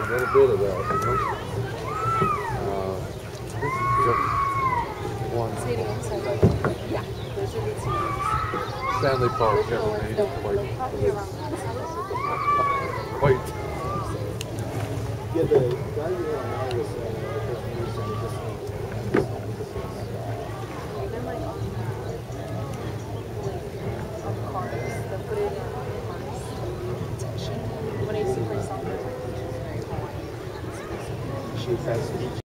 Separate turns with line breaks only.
little bit of that, you know. This is just one.
Yeah, those are the two.
Stanley Park ever made it quite.
Yeah, the guy you were on now was the person who was saying this one.
Even like on cars, they put it in cars protection. When I used to play soccer, which is very Hawaiian.
She has